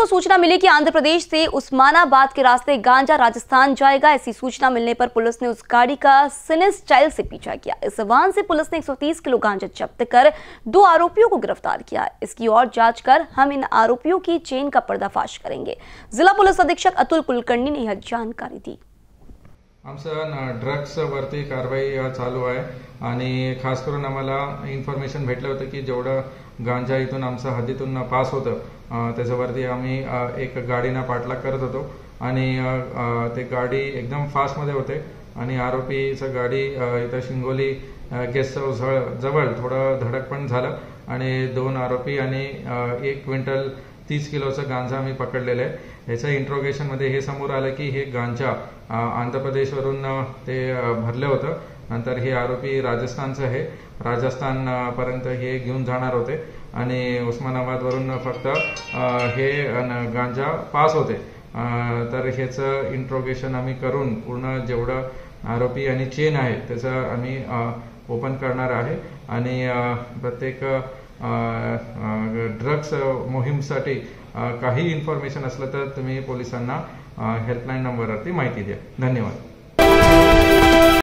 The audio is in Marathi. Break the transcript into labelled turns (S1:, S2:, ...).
S1: को सूचना मिली कि आंध्र प्रदेश से उस्मानाबाद के रास्ते गांजा राजस्थान जाएगा। ऐसी सूचना मिलने पर पुलिस ने उस गाड़ी का सिने स्टाइल से पीछा किया। इस वाहन से पुलिस ने 130 किलो गांजा जब्त कर 2 आरोपियों को गिरफ्तार किया। इसकी और जांच कर हम इन आरोपियों की चेन का पर्दाफाश करेंगे। जिला पुलिस अधीक्षक अतुल कुलकर्णी ने यह जानकारी दी।
S2: आमचं ड्रग्स वरती कारवाई चालू आहे आणि खास करून आम्हाला इन्फॉर्मेशन भेटलं होतं की जेवढं गांजा इथून आमच्या हद्दीतून पास होतं त्याच्यावरती आम्ही एक गाडीना पाठलाग करत होतो आणि ते गाडी एकदम फास्टमध्ये होते आणि आरोपीचं गाडी इथं शिंगोली गेस्ट हाऊस जवळ थोडं धडक पण झालं आणि 2 आरोपी आणि 1 क्विंटल 30 किलोचं गांजा आम्ही पकडलेलं आहे। याच्या इंट्रोगेशनमध्ये हे समोर आलं की हे गांजा आंध्र प्रदेशवरून ते भरले होतं। नंतर हे आरोपी राजस्थानचे आहे, राजस्थान पर्यंत हे घेऊन जाणार होते आणि उस्मानाबादवरून फक्त हे गांजा पास होते। तर ह्याचं इंट्रोगेशन आम्ही करून पूर्ण जेवढं आरोपी आणि चेन आहे त्याचं आम्ही ओपन करणार आहे आणि प्रत्येक ड्रग्स मोहीमसाठी काही इन्फॉर्मेशन असलं तर तुम्ही पोलिसांना हेल्पलाईन नंबरवरती माहिती द्या। धन्यवाद।